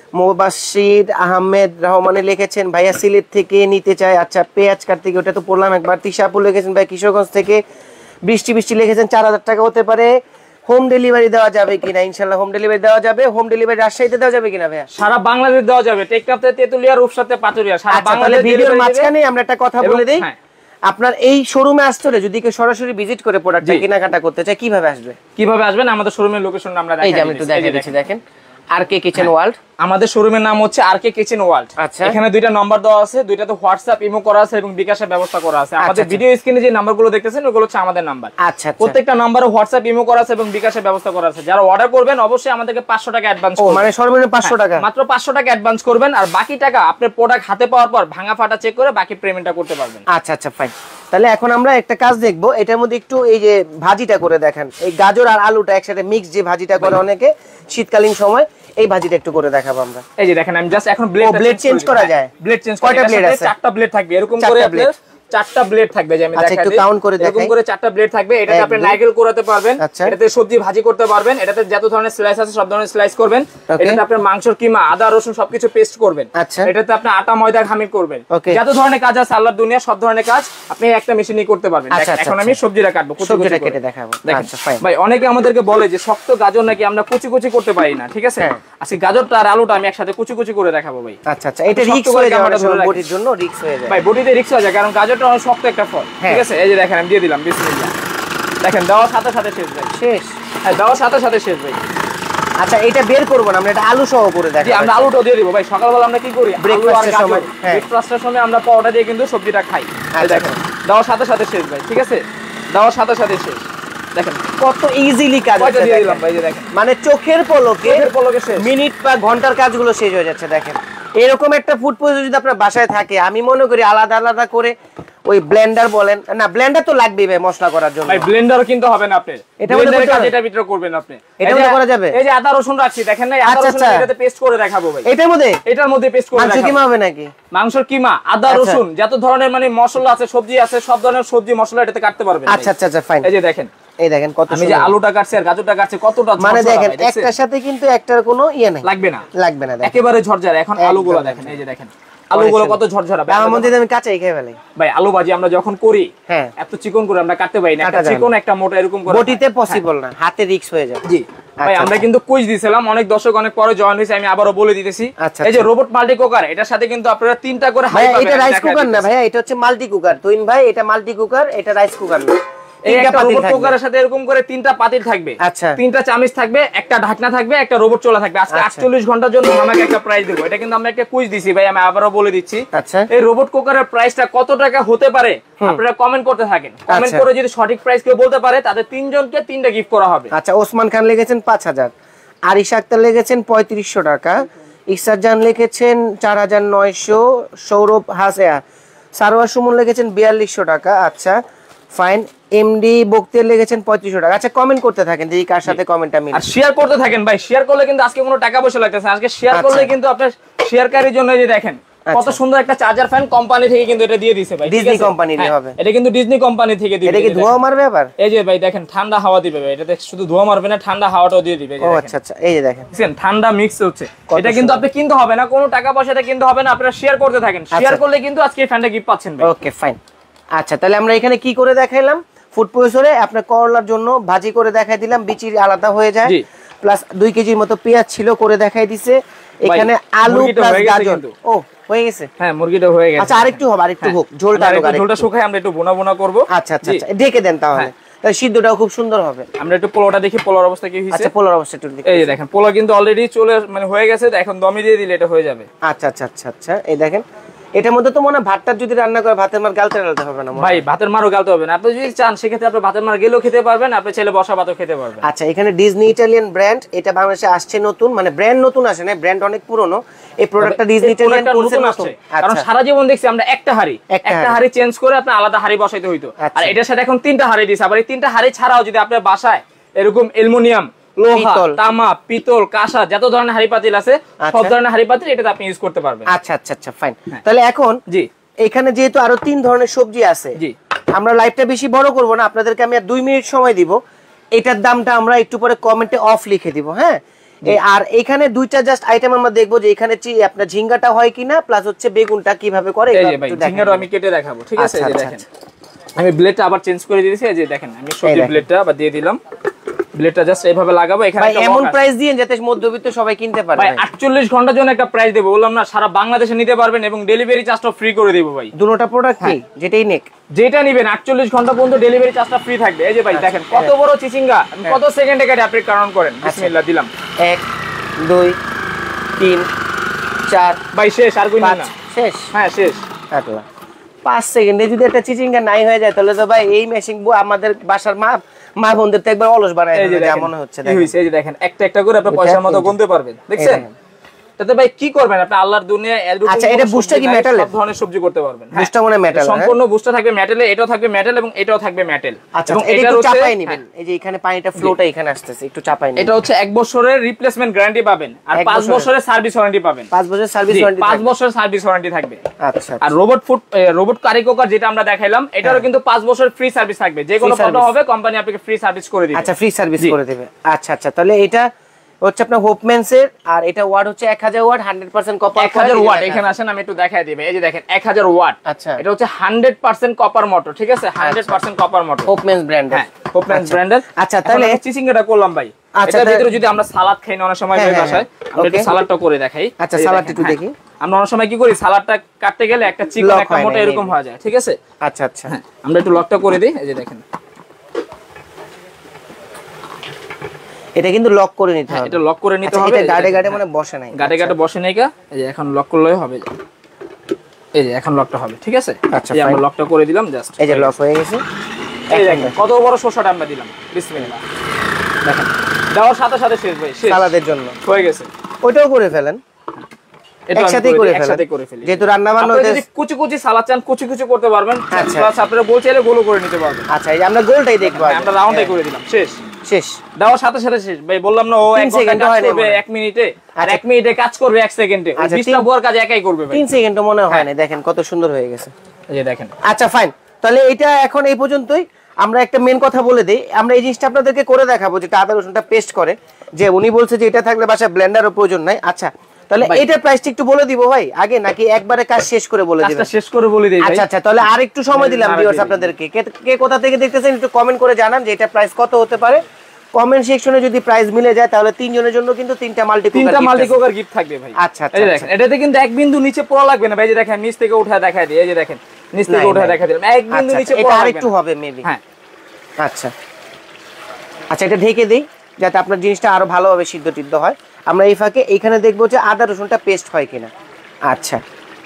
Speaker 1: মুবাশশির আহমেদ রহমানে লিখেছেন ভাইয়া সিলেট থেকে নিতে চাই। আচ্ছা, পেঁয়াজ কাটতে গিয়ে ওটা তো পড়লাম একবার। তিশাপুর লিখেছেন ভাই কিশোরগঞ্জ থেকে বৃষ্টি বৃষ্টি লিখেছেন চার হাজার টাকা হতে পারে। হোম ডেলিভারি দেওয়া যাবে কিনা? ইনশাআল্লাহ হোম ডেলিভারি দেওয়া যাবে। হোম ডেলিভারি রাজশাহীতে দেওয়া যাবে কিনা ভাইয়া?
Speaker 2: সারা বাংলাদেশ দেওয়া যাবে, টেকনাফতে, তেতুলিয়া, রূপসাতে, পাটুরিয়া, সারা বাংলাদেশ।
Speaker 1: ভিডিওর মাঝখানে আমরা একটা কথা বলে দেই, আপনার এই শোরুমে আসলে যদি কেউ সরাসরি ভিজিট করে প্রোডাক্টটা কেনাকাটা করতে চায় কিভাবে আসবে?
Speaker 2: কিভাবে আসবেন? আমাদের শোরুমের লোকেশন আমরা দেখাই দিচ্ছি।
Speaker 1: এই যে আমি একটু দেখাই দিচ্ছি, দেখেন আরকে কিচেন ওয়ার্ল্ড।
Speaker 2: আমাদের শোরুমের নাম হচ্ছে আরকে কিচেন ওয়ার্ল্ড।
Speaker 1: আচ্ছা,
Speaker 2: এখানে দুইটা নাম্বার দেওয়া আছে, দুইটাতে হোয়াটসঅ্যাপ ইমো করা আছে এবং বিকাশের ব্যবস্থা করা আছে। আমাদের ভিডিও স্ক্রিনে যে নাম্বারগুলো দেখতেছেন ওগুলো হচ্ছে আমাদের নাম্বার।
Speaker 1: আচ্ছা,
Speaker 2: প্রত্যেকটা নাম্বারে হোয়াটসঅ্যাপ ইমো করা আছে এবং বিকাশের ব্যবস্থা করা আছে। যারা অর্ডার করবেন অবশ্যই আমাদেরকে পাঁচশো টাকা অ্যাডভান্স করবেন।
Speaker 1: মানে সর্বনিম্ন পাঁচশো টাকা,
Speaker 2: মাত্র পাঁচশো টাকা অ্যাডভান্স করবেন, আর বাকি টাকা আপনি প্রোডাক্ট হাতে পাওয়ার পর ভাঙা ফাটা চেক করে বাকি পেমেন্টটা করতে পারবেন।
Speaker 1: আচ্ছা আচ্ছা, ফাইন। তাহলে এখন আমরা একটা কাজ দেখবো, এটার মধ্যে একটু এই যে ভাজিটা করে দেখেন, এই গাজর আর আলুটা একসাথে মিক্স যে ভাজিটা করে অনেকে শীতকালীন সময়, এই ভাজিটা একটু করে দেখাবো আমরা।
Speaker 2: এই যে দেখেন আমি জাস্ট এখন ব্লেড
Speaker 1: ব্লেড চেঞ্জ করা যায়।
Speaker 2: ব্লেড চেঞ্জ
Speaker 1: কয়টা ব্লেড আছে?
Speaker 2: চারটা ব্লেড থাকবে এরকম করে আপনার চারটা ব্লেড থাকবে, যে আমি দেখাই
Speaker 1: একটু কাউন্ট করে দেখাই।
Speaker 2: এরকম করে চারটা ব্লেড থাকবে। এটাতে আপনি নারকেল কোরাতে পারবেন, এটাতে সবজি ভাজি করতে পারবেন, এটাতে যত ধরনের স্লাইস আছে সব ধরনের স্লাইস করবেন। এটাতে আপনি মাংসের কিমা, আদা রসুন সবকিছু পেস্ট করবেন। এটাতে আপনি আটা ময়দা খামির করবেন, যত ধরনের কাজ আছে আল্লাহর দুনিয়া সব ধরনের কাজ আপনি একটা মেশিনেই করতে পারবেন। এখন আমি সবজিটা কাটবো,
Speaker 1: সবজিটা কেটে দেখাবো।
Speaker 2: আচ্ছা ফাইন। ভাই অনেকে আমাদেরকে বলে যে শক্ত গাজর নাকি আমরা কুচি কুচি করতে পারি না, ঠিক আছে? আজকে গাজরটা আর আলুটা আমি একসাথে কুচি কুচি করে দেখাবো ভাই।
Speaker 1: আচ্ছা আচ্ছা, এটা রিস্ক হয়ে যায় বডির জন্য, রিস্ক হয়ে যায়
Speaker 2: ভাই, বডিতে রিস্ক হয়ে যায় কারণ গাজরটা অনেক শক্ত একটা ফল, ঠিক আছে? এই যে দেখেন আমি দিয়ে দিলাম বিসমিল্লাহ, দেখেন দেওয়ার সাথে সাথে শেষ ভাই, শেষ। হ্যাঁ, দেওয়ার সাথে সাথে শেষ ভাই।
Speaker 1: আচ্ছা, এটা বের করব না আমরা, এটা আলু সহ করে দেখি।
Speaker 2: আমরা আলুটাও দিয়ে দিব ভাই। সকালবেলা আমরা কি করি, ব্রেকফাস্টের সময় ব্রেকফাস্টের সময় আমরা পরোটা দিয়ে কিন্তু সবজিটা খাই। এই দেখেন দেওয়ার সাথে সাথে শেষ ভাই, ঠিক আছে? দেওয়ার সাথে সাথে শেষ। দেখেন কত ইজিলি কাজ দিয়ে দিলাম ভাই, দেখেন
Speaker 1: মানে চোখের পলকে চোখের পলকে শেষ, মিনিট বা ঘন্টার কাজগুলো শেষ হয়ে যাচ্ছে। দেখেন এরকম একটা ফুড প্রসেসর যদি আপনার বাসায় থাকে, আমি মনে করি আলাদা আলাদা করে ওই ব্লেন্ডার বলেন না, ব্লেন্ডার তো লাগবেই ভাই মশলা করার জন্য।
Speaker 2: ভাই ব্লেন্ডারও কিনতে হবে না আপনি, এটা ব্লেন্ডারের কাজ এটা ভিতরে করবেন আপনি।
Speaker 1: এটা মধ্যে করা যাবে।
Speaker 2: এই যে আদা রসুন রাখছি দেখেন না, আদা রসুন এটাতে পেস্ট করে দেখাবো ভাই।
Speaker 1: এটার মধ্যে
Speaker 2: এটার মধ্যে পেস্ট করে দেখাবো।
Speaker 1: মাংস কিমা হবে নাকি?
Speaker 2: মাংসের কিমা, আদা রসুন যত ধরনের মানে মশলা আছে, সবজি আছে, সব ধরনের সবজি মশলা এটাতে কাটতে পারবেন।
Speaker 1: আচ্ছা আচ্ছা আচ্ছা, ফাইন।
Speaker 2: এই যে দেখেন,
Speaker 1: এই দেখেন কত
Speaker 2: আমি যে আলুটা কাটছি আর গাজরটা কাটছি কতটা ঝরঝরা,
Speaker 1: মানে দেখেন একটার সাথে কিন্তু একটার কোনো ইয়ে নাই,
Speaker 2: লাগবে না
Speaker 1: লাগবে না,
Speaker 2: একেবারে ঝরঝরা। এখন আলুগুলো দেখেন, এই যে দেখেন আলুগুলো কত ঝরঝরা।
Speaker 1: আমার মধ্যে আমি কাঁচাই খেয়ে ফেলি
Speaker 2: ভাই। আলু ভাজি আমরা যখন করি,
Speaker 1: হ্যাঁ,
Speaker 2: এত চিকন করে আমরা কাটতে পারি না, একটা চিকন একটা মোটা এরকম করে
Speaker 1: বটিতে পসিবল না, হাতে রিস্ক হয়ে যায়।
Speaker 2: জি ভাই, আমরা কিন্তু কুইজ দিছিলাম, অনেক দর্শক অনেক পরে জয়েন হয়েছে, আমি আবারো বলে দিতেছি। এই যে রোবট মাল্টি কুকার, এটার সাথে কিন্তু আপনারা তিনটা করে হাই পাবেন।
Speaker 1: এটা রাইস কুকার না ভাইয়া, এটা হচ্ছে মাল্টি কুকার। তুইন ভাই, এটা মাল্টি কুকার, এটা রাইস কুকার না।
Speaker 2: এই একটা রোবট কুকারের সাথে এরকম করে তিনটা পাতিল থাকবে,
Speaker 1: আচ্ছা
Speaker 2: তিনটা চামচ থাকবে, একটা ঢাকনা থাকবে, একটা রোবট চলা থাকবে। আজকে আটচল্লিশ ঘন্টার জন্য আমাকে একটা প্রাইস দেবো। এটা কিন্তু আমরা একটা কুইজ দিছি ভাই, আমি আবারও বলে দিচ্ছি।
Speaker 1: আচ্ছা
Speaker 2: এই রোবট কুকারের প্রাইসটা কত টাকা হতে পারে আপনারা কমেন্ট করতে থাকেন। কমেন্ট করে যদি সঠিক প্রাইস কেউ বলতে পারে তাদের তিনজনকে তিনটা গিফট করা হবে।
Speaker 1: আচ্ছা ওসমান খান লিখেছেন পাঁচ হাজার, আরিশা আক্তার লিখেছেন পঁয়ত্রিশশো টাকা, ইকসার জান লিখেছেন চার হাজার নয়শো, সৌরভ হাসেয়া, সারোয়ার সুমন লিখেছেন বিয়াল্লিশশো টাকা। আচ্ছা ফাইন, এমডি বক্তিয়ার লিখেছেন পঁয়ত্রিশশো টাকা। আচ্ছা কমেন্ট করতে থাকেন যে কার সাথে কমেন্টটা মিলে,
Speaker 2: আর শেয়ার করতে থাকেন ভাই। শেয়ার করলে কিন্তু আজকে কোনো টাকা পয়সা লাগতেছে না, আজকে শেয়ার করলে কিন্তু আপনার শেয়ারকারীর জন্য যে দেখেন কত সুন্দর একটা চার্জার ফ্যান কোম্পানি থেকে কিন্তু এটা দিয়ে দিয়েছে ভাই,
Speaker 1: ডিজনি কোম্পানির হবে।
Speaker 2: এটা কিন্তু ডিজনি কোম্পানি থেকে দিয়েছে।
Speaker 1: এটা কি ধোঁয়া মারবে আবার?
Speaker 2: এই যে ভাই দেখেন ঠান্ডা হাওয়া দিবে ভাই, এটাতে শুধু ধোঁয়া মারবে না, ঠান্ডা হাওয়াটাও দিয়ে দিবে।
Speaker 1: ও আচ্ছা আচ্ছা, এই যে দেখেন
Speaker 2: দেখেন ঠান্ডা মিক্স হচ্ছে। এটা কিন্তু আপনি কিনতে হবে না, কোনো টাকা পয়সাতে কিনতে হবে না, আপনারা শেয়ার করতে থাকেন। শেয়ার করলে কিন্তু আজকে এই ফ্যানটা গিফট পাচ্ছেন ভাই।
Speaker 1: Okay fine. আচ্ছা তাহলে আমরা এখানে কি করে দেখাইলাম, ফুড প্রসেসরে আপনার করলার জন্য ভাজি করে দেখাই দিলাম, বিচি আলাদা হয়ে যায়, প্লাস দুই কেজির মতো পেঁয়াজ ছিল করে দেখাই দিছে। এখানে আলু প্লাস গাজর, ও হয়ে গেছে।
Speaker 2: হ্যাঁ মুরগিটা হয়ে গেছে।
Speaker 1: আচ্ছা আরেকটু হবে, আরেকটু হোক, ঝোলটা
Speaker 2: আরেকটু ঝোলটা শুকায় আমরা একটু বোনা বোনা করব।
Speaker 1: আচ্ছা আচ্ছা আচ্ছা ঢেকে দেন তাহলে, তাহলে সিদ্ধটাও খুব সুন্দর হবে।
Speaker 2: আমরা একটু পোলাওটা দেখি, পোলাওর অবস্থা কি হইছে।
Speaker 1: আচ্ছা পোলাওর অবস্থা একটু দেখি।
Speaker 2: এই যে দেখেন পোলাও কিন্তু অলরেডি চলে মানে হয়ে গেছে, এখন দমে দিয়ে দিলে এটা হয়ে যাবে।
Speaker 1: আচ্ছা আচ্ছা আচ্ছা আচ্ছা এই দেখেন এটার মধ্যে তো মনে হয় ভাতটা যদি রান্না করে ভাতের মার গালতে গালতে হবে না
Speaker 2: ভাই, ভাতের মারও গালতে হবে না। আপনি যদি চান সেক্ষেত্রে আপনি ভাতের মার গেলেও খেতে পারবেন, আপনি চাইলে বসা ভাতও খেতে পারবেন।
Speaker 1: আচ্ছা এখানে ডিজনি ইটালিয়ান ব্র্যান্ড, এটা বাংলাদেশে আসছে নতুন, মানে ব্র্যান্ড নতুন আসে না, ব্র্যান্ড অনেক পুরনো। এই প্রোডাক্টটা ডিজনি ইটালিয়ান করছে নতুন,
Speaker 2: কারণ সারা জীবন দেখছি আমরা একটা হাড়ি একটা হাড়ি চেঞ্জ করে আপনি আলাদা হাড়ি বসাইতে হইতো, আর এটার সাথে এখন তিনটা হাড়ি দিছে। আবার এই তিনটা হাড়ি ছাড়াও যদি আপনার বাসায় এরকম অ্যালুমিনিয়াম, লোহা, তামা, পিতল, কাঁসা যত ধরনের হাড়ি পাতিল আছে সব ধরনের হাড়ি পাতিল এটাতে আপনি ইউজ করতে পারবেন।
Speaker 1: আচ্ছা আচ্ছা আচ্ছা ফাইন। তাহলে এখন
Speaker 2: জি
Speaker 1: এখানে যেহেতু আরো তিন ধরনের সবজি আছে,
Speaker 2: জি
Speaker 1: আমরা লাইভটা বেশি বড় করব না, আপনাদেরকে আমি আর দুই মিনিট সময় দিব। এটার দামটা আমরা একটু পরে কমেন্টে অফ লিখে দিব। হ্যাঁ আর এখানে দুইটা জাস্ট আইটেম আমরা দেখবো যে এখানে আপনার ঝিঙ্গাটা হয় কিনা, প্লাস হচ্ছে বেগুনটা কিভাবে করে।
Speaker 2: ঝিঙ্গাটা আমি কেটে দেখাবো, ঠিক আছে? এই যে দেখেন আমি ব্লেডটা আবার চেঞ্জ করে দিয়েছি। এই যে দেখেন আমি সবজি ব্লেডটা আবার দিয়ে দিলাম, ব্লেডটা জাস্ট এইভাবে লাগাবো। এখানে
Speaker 1: এমন প্রাইস দিয়েন যাতে মধ্যবিত্ত সবাই কিনতে পারে।
Speaker 2: ভাই আটচল্লিশ ঘন্টার জন্য একটা প্রাইস দেব, বললাম না সারা বাংলাদেশে নিতে পারবেন এবং ডেলিভারি চার্জটা ফ্রি করে দেব ভাই।
Speaker 1: দুটোটা প্রোডাক্ট কি যেটাই নেক
Speaker 2: যেটা নেবেন আটচল্লিশ ঘন্টা পর্যন্ত ডেলিভারি চার্জটা ফ্রি থাকবে। এই যে ভাই দেখেন কত বড় চিচিঙ্গা, কত সেকেন্ডে কাটে আপনি কাউন্ট করেন। বিসমিল্লাহ দিলাম,
Speaker 1: এক দুই তিন চার,
Speaker 2: ভাই শেষ, আর কই না
Speaker 1: শেষ।
Speaker 2: হ্যাঁ শেষ।
Speaker 1: আটলা পাঁচ সেকেন্ডে যদি একটা চিচিঙ্গা নাই হয়ে যায় তাহলে তো ভাই এই মেশিন আমাদের বাসার মা মা বোনদের তো একবার অলস বানায় দেয় মনে হচ্ছে।
Speaker 2: এই যে দেখেন একটা একটা করে আপনি পয়সার মতো গুনতে পারবেন, দেখছেন? তাতে ভাই কি করবেন আপনি আল্লাহর দুনিয়ায় এরকম।
Speaker 1: আচ্ছা এটা বুস্টটা কি মেটাল?
Speaker 2: সব ধরনের সবজি করতে পারবেন।
Speaker 1: বুস্টটা মানে মেটাল,
Speaker 2: সম্পূর্ণ বুস্টটা থাকবে মেটালে, এটাও থাকবে মেটাল এবং এটাও থাকবে মেটাল।
Speaker 1: এবং এটা একটু চাপাই নেবেন, এই যে এখানে পানিটা ফ্লোটা এখানে আসতেছে, একটু চাপাই নেবেন।
Speaker 2: এটা হচ্ছে এক বছরের রিপ্লেসমেন্ট গ্যারান্টি পাবেন আর পাঁচ বছরের সার্ভিস ওয়ারেন্টি পাবেন।
Speaker 1: পাঁচ বছরের সার্ভিস ওয়ারেন্টি,
Speaker 2: পাঁচ বছরের সার্ভিস ওয়ারেন্টি থাকবে।
Speaker 1: আচ্ছা
Speaker 2: আর robot food robot curry cooker যেটা আমরা দেখাইলাম এটারও কিন্তু পাঁচ বছর ফ্রি সার্ভিস থাকবে, যে কোনো প্রবলেম হবে কোম্পানি আপনাকে ফ্রি সার্ভিস করে দিবে।
Speaker 1: আচ্ছা ফ্রি সার্ভিস করে দিবে। আচ্ছা আচ্ছা তাহলে এটা হচ্ছে আপনার হোপম্যানস এর, আর এটা ওয়াট হচ্ছে এক হাজার ওয়াট, একশো পার্সেন্ট কপার।
Speaker 2: এক হাজার ওয়াট এখানে আসেন আমি একটু দেখাই দিই। এই যে দেখেন এক হাজার ওয়াট।
Speaker 1: আচ্ছা
Speaker 2: এটা হচ্ছে একশো পার্সেন্ট কপার মোটর, ঠিক আছে? একশো পার্সেন্ট কপার মোটর,
Speaker 1: হোপম্যানস ব্র্যান্ডের।
Speaker 2: হ্যাঁ হোপম্যানস ব্র্যান্ডের।
Speaker 1: আচ্ছা তাহলে
Speaker 2: চিচিঙ্গাটা করলাম ভাই।
Speaker 1: আচ্ছা
Speaker 2: এটার ভিতরে যদি আমরা সালাদ খাই না অনেক সময় ভাই বাসায়, আমরা একটু সালাদটা করে দেখাই।
Speaker 1: আচ্ছা সালাদটা একটু দেখি।
Speaker 2: আমরা অনেক সময় কি করি সালাদটা কাটতে গেলে একটা চিকন একটা মোটা এরকম হয়ে যায়, ঠিক আছে?
Speaker 1: আচ্ছা আচ্ছা
Speaker 2: হ্যাঁ আমরা একটু লকটা করে দিই। এই যে দেখেন
Speaker 1: এটা কিন্তু লক করে নিতে হবে।
Speaker 2: এটা লক করে নিতে হবে।
Speaker 1: এটা গাড়ে গাড়ে মানে বসে নাই,
Speaker 2: গাড়ে গাড়ে বসে নাই কা। এই যে এখন লক করলেই হবে। এই যে এখন লকটা হবে, ঠিক আছে?
Speaker 1: আচ্ছা
Speaker 2: এই আমরা লকটা করে দিলাম জাস্ট।
Speaker 1: এই যে লক হয়ে গেছে।
Speaker 2: এই দেখেন কত বড় শসাটা আমরা দিলাম। বিসমিল্লাহ দেখেন দেওয়ার সাথে সাথে শেষ ভাই, শেষ।
Speaker 1: সালাদের জন্য
Speaker 2: হয়ে গেছে।
Speaker 1: ওইটাও করে ফেলেন, একসাথেই করে ফেলেন,
Speaker 2: একসাথে করে ফেলি।
Speaker 1: যেহেতু রান্না বান্না
Speaker 2: যদি কুচি কুচি সালাদ চান কুচি কুচি করতে পারবেন, প্লাস আপনারা গোল চাইলে গোলও করে নিতে পারবেন।
Speaker 1: আচ্ছা এই যে আমরা গোলটাই দেখবো,
Speaker 2: আমরা রাউন্ডটাই করে দিলাম, শেষ
Speaker 1: শেষ।
Speaker 2: দেওয়ার সাথে সাথে শেষ ভাই। বললাম না ও এক সেকেন্ডে কাজ করবে এক মিনিটে, আর এক মিনিটে কাজ করবে এক সেকেন্ডে। বিশটা বুয়ার কাজ একাই করবে ভাই।
Speaker 1: তিন সেকেন্ড মনে হয় না। দেখেন কত সুন্দর হয়ে গেছে।
Speaker 2: এই যে দেখেন।
Speaker 1: আচ্ছা ফাইন, তাহলে এটা এখন এই পর্যন্তই। আমরা একটা মেন কথা বলে দেই, আমরা এই জিনিসটা আপনাদেরকে করে দেখাবো যেটা আদা রসুনটা পেস্ট করে, যে উনি বলছে যে এটা থাকলে বাসায় ব্লেন্ডারও প্রয়োজন নাই। আচ্ছা তাহলে এটার প্রাইসটা একটু বলে দিব ভাই আগে, নাকি একবারে কাজ শেষ করে বলে দিবেন?
Speaker 2: কাজটা শেষ করে বলে দেই ভাই।
Speaker 1: আচ্ছা আচ্ছা তাহলে আর একটু সময় দিলাম ভিউয়ার্স আপনাদেরকে। কে কোথা থেকে দেখতেছেন একটু কমেন্ট করে জানান যে এটা প্রাইস কত হতে পারে। কমেন্ট সেকশনে যদি প্রাইস মিলে যায় তাহলে তিনজনের জন্য কিন্তু তিনটা মাল্টি কুকার
Speaker 2: তিনটা মাল্টি কুকার গিফট থাকবে ভাই।
Speaker 1: আচ্ছা আচ্ছা
Speaker 2: এই দেখেন এটাতে কিন্তু এক বিন্দু নিচে পড়া লাগবে না ভাই। যে দেখেন নিচ থেকে উঠা দেখায় দিই। এই যে দেখেন নিচ থেকে উঠা দেখায় দিলাম, এক বিন্দু নিচে পড়া লাগবে না।
Speaker 1: এটা আরেকটু হবে মেবি।
Speaker 2: হ্যাঁ
Speaker 1: আচ্ছা আচ্ছা, এটা ঢেকে দিই যাতে আপনার জিনিসটা আরো ভালোভাবে সিদ্ধ টিদ্ধ হয়। আমরা এই ফাঁকে এইখানে দেখবো যে আদা রসুনটা পেস্ট হয় কিনা। আচ্ছা,